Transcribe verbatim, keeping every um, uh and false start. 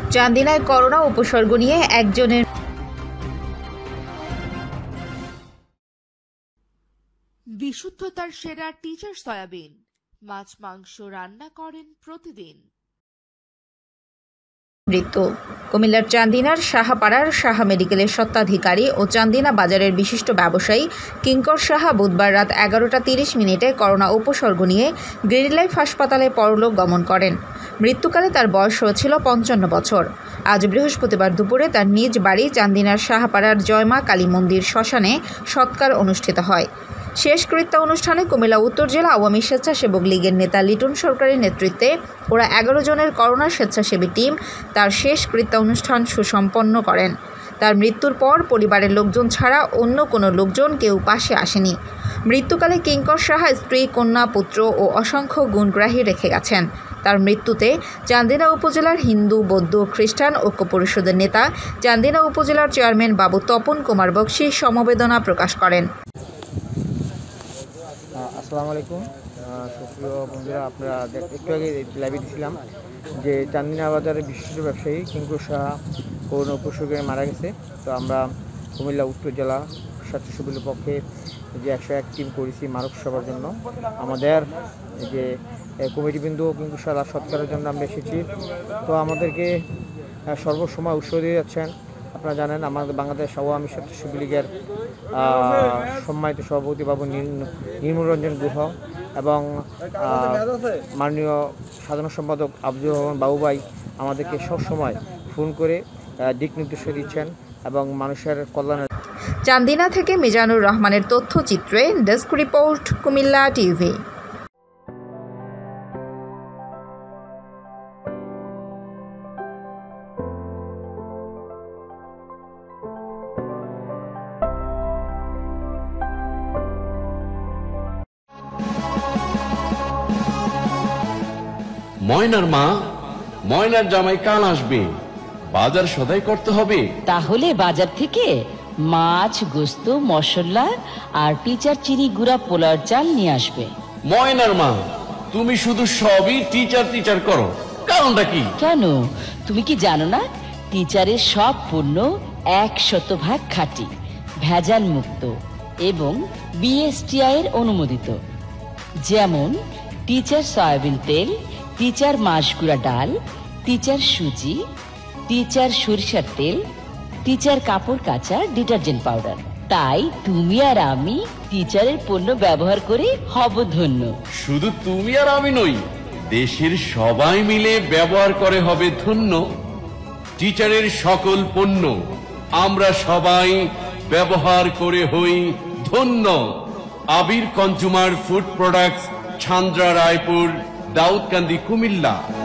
চান্দিনায় corona উপসর্গ নিয়ে একজনের বিশুদ্ধতার সেরা টিচার সয়াবিন মাছ মাংস রান্না করেন প্রতিদিন। মৃত্যু কুমিল্লার চান্দিনার সাহাপাড়ার সাহা মেডিকেলের স্বত্বাধিকারী ও চান্দিনা বাজারের বিশিষ্ট ব্যবসায়ী কিঙ্কর সাহা বুধবার রাত এগারোটা তিরিশ মিনিটে করোনা উপসর্গ নিয়ে গ্রিন লাইফ হাসপাতালে পরলোক গমন করেন। মৃত্যুকালে তার বয়স হয়েছিল পঞ্চান্ন বছর। আজ বৃহস্পতিবার দুপুরে তার নিজ বাড়ি চান্দিনার সাহাপাড়ার জয়মা কালী মন্দির শ্মশানে সৎকার অনুষ্ঠিত হয়। শেষকৃত্য অনুষ্ঠানে কুমিল্লা উত্তর জেলা আওয়ামী স্বেচ্ছাসেবক লীগের নেতা লিটন সরকারের নেতৃত্বে ওরা এগারো জনের করোনা স্বেচ্ছাসেবী টিম তার শেষকৃত্য অনুষ্ঠান সুসম্পন্ন করেন। তার মৃত্যুর পর পরিবারের লোকজন ছাড়া অন্য কোনো লোকজন কেউ পাশে আসেনি। মৃত্যুকালে কিঙ্কর সাহা স্ত্রী, কন্যা, পুত্র ও অসংখ্য গুণগ্রাহী রেখে গেছেন। তার মৃত্যুতে চান্দিনা উপজেলার হিন্দু, বৌদ্ধ, খ্রিস্টান ঐক্য পরিষদের নেতা চান্দিনা উপজেলার চেয়ারম্যান বাবু তপন কুমার বক্সী সমবেদনা প্রকাশ করেন। আসসালামু আলাইকুম সুপ্রিয় বন্ধুরা, আপনারা একটু আগে লাইভে দিয়েছিলাম যে চান্দিনা বাজারের বিশিষ্ট ব্যবসায়ী কিঙ্কর সাহা করোনা উপসর্গে মারা গেছে। তো আমরা কুমিল্লা উত্তর জেলা স্বেচ্ছাসেবীর পক্ষে যে একশো এক টিম করেছি মানব সেবার জন্য। আমাদের যে কমিটিবৃন্দ কিঙ্কর সাহা সৎকারের জন্য আমরা এসেছি। তো আমাদেরকে সর্বসময় উৎসাহ দিয়ে যাচ্ছেন। আপনারা জানেন আমাদের বাংলাদেশ আওয়ামী স্বেচ্ছাসেবী লীগের সম্মানিত সভাপতি বাবু নির্মল রঞ্জন গুহ এবং মাননীয় সাধারণ সম্পাদক আব্দুর রহমান বাবু ভাই আমাদেরকে সবসময় ফোন করে দিক নির্দেশ দিচ্ছেন এবং মানুষের কল্যাণের। চান্দিনা থেকে মিজানুর রহমানের তথ্যচিত্রে ডেস্ক রিপোর্ট, কুমিল্লা টিভি। ময়নার মা, ময়নার জামাই কাল আসবে, বাজার সদাই করতে হবে। তাহলে বাজার থেকে মাছ, গোস্ত, মশলা আর টিচার চিনি গুঁড়া পোলার চাল নিয়ে আসবে। ময়নার মা, তুমি শুধু সবই টিচার টিচার করো, কারণটা কি? কেন, তুমি কি জানো না টিচারের সব পণ্য এক শতভাগ খাঁটি, ভেজাল মুক্ত এবং বিএসটিআই এর অনুমোদিত। যেমন টিচার সয়াবিন তেল, টিচার মাসগুড়া ডাল, টিচার সুজি, টিচার সরিষার তেল, টিচার কাপড় কাচা ডিটারজেন্ট পাউডার। তাই তুমি আর আমি টিচারের পণ্য ব্যবহার করে হব ধন্য। শুধু তুমি আর আমি নই, দেশের সবাই মিলে ব্যবহার করে হবে ধন্য টিচারের সকল পণ্য। আমরা সবাই ব্যবহার করে হই ধন্য। Abir consumer food products, Chhandra, Raipur, Daudkandi, Comilla.